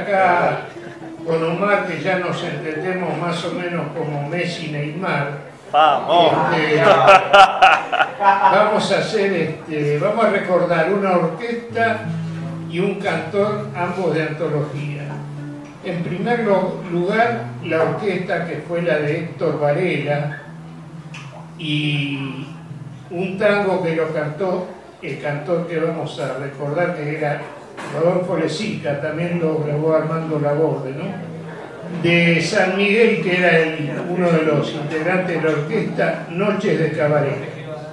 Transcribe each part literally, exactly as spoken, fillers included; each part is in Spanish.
acá con Omar, que ya nos entendemos más o menos como Messi y Neymar. ¡Vamos! Este, vamos a hacer, este, vamos a recordar una orquesta y un cantor, ambos de antología. En primer lugar, la orquesta, que fue la de Héctor Varela, y un tango que lo cantó el cantor que vamos a recordar, que era Rodolfo Lezica, también lo grabó Armando Laborde, ¿no? De San Miguel, que era el, uno de los integrantes de la orquesta, Noches de Cabaret.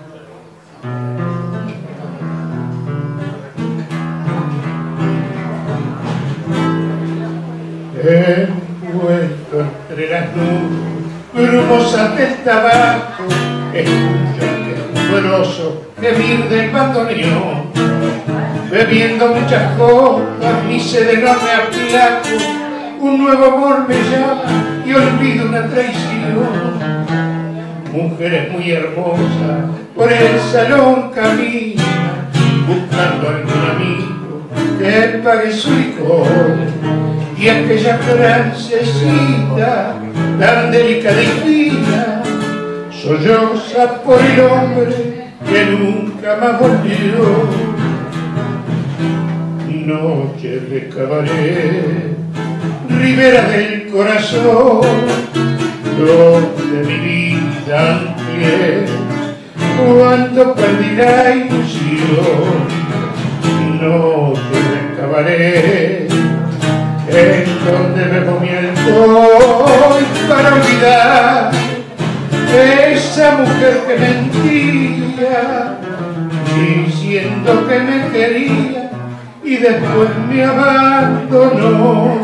Envuelto entre las nubes brumosas del tabaco, escucho el quejumbroso gemir del bandoneón, bebiendo muchas copas, mi sed enorme aplaco, un nuevo amor me llama y olvido una traición. Mujeres muy hermosas por el salón caminan, buscando algún amigo que pague su licor. Y aquella francesita tan delicada y fina solloza por el hombre que nunca más volvió. Noche de cabaret, ribera del corazón, donde mi vida antes, cuando perdí la ilusión. Noche de cabaret, es donde bebo mi alcohol para olvidar esa mujer que mentía, diciendo que me quería y después me abandonó.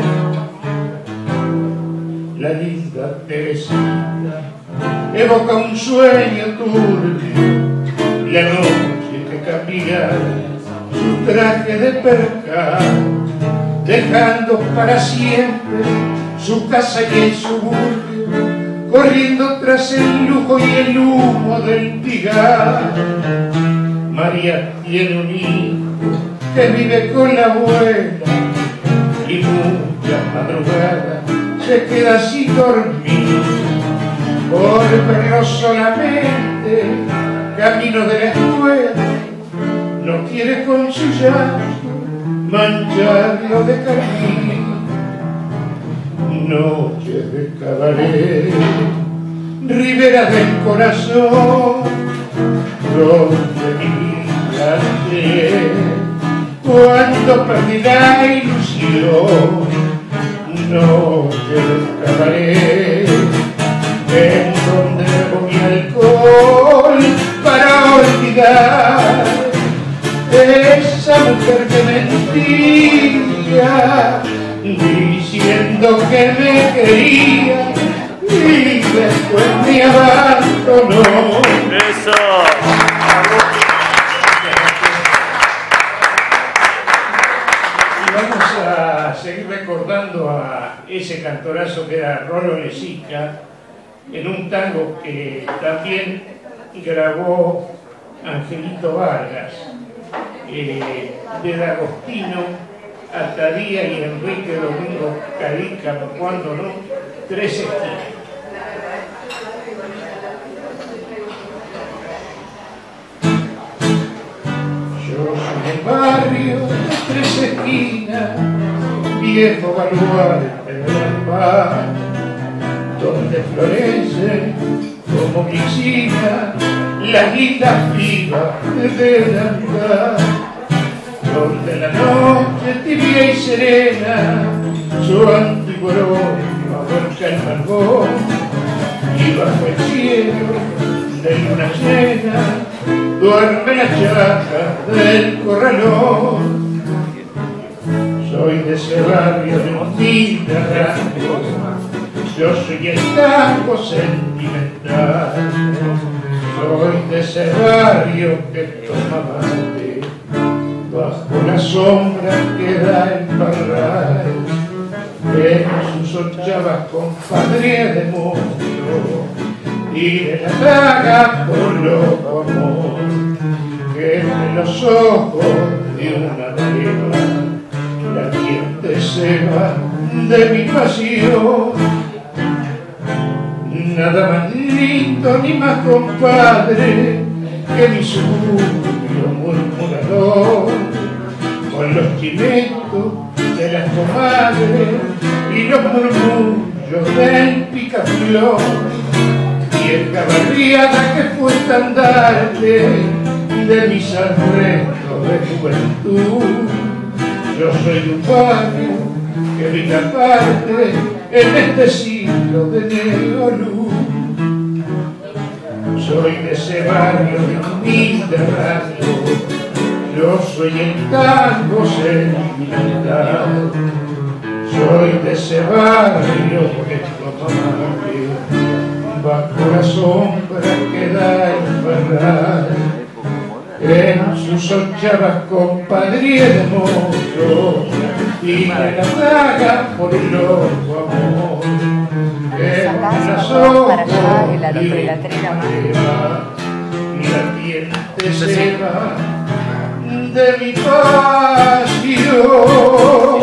La linda Teresita evoca un sueño turbio, la noche que cambia su traje de percal, dejando para siempre su casa y el suburbio, corriendo tras el lujo y el humo del Pigar. María tiene un hijo que vive con la abuela y muchas madrugadas se queda sin dormir por verlo solamente camino de la escuela. No quiere con su llanto mancharlo de carmín. Noches de cabaret, ribera del corazón, donde mi vida ayer, cuando perdí la ilusión. Noches de cabaret, en donde bebo mi alcohol para olvidar esa mujer que mentía, diciendo que me quería y después me abandonó. ¡Eso! Y vamos a seguir recordando a ese cantorazo que era Rolo Lezica, en un tango que también grabó Angelito Vargas. Eh, de Agostino, Atadía y Enrique Domingo Carica, cuando no, Tres Esquinas. Yo soy el barrio de Tres Esquinas, viejo baluarte del mar, donde florecen como glicina las lindas vivas del andar, donde la noche tibia y serena su antiguo aroma vuelca el malvón, y bajo el cielo de luna llena duerme la chata del corralón. Soy de ese barrio de mil rangos, yo soy el tango sentimental. Soy de ese barrio que toma mate bajo la sombra que da el parral, en sus ochavas compadría de monstruo y de la daga por loco amor, que entre los ojos de una deva la ardiente ceba de mi pasión. Nada más lindo ni más compadre que mi suyo murmurador, con los chinetos de las comadres y los murmullos del picaflor, vieja barriada que fue estandarte de mis arrestos de juventud. Yo soy un barrio que vi parte en este siglo de neoluz. Soy de ese barrio de humilde rango, yo soy el tango sentimental. Soy de ese barrio que tomate bajo la sombra que da el barral, en sus ochavas compadría de mozo y la daga por el loco amor. En las ojos y la ardiente ceba de mi pasión.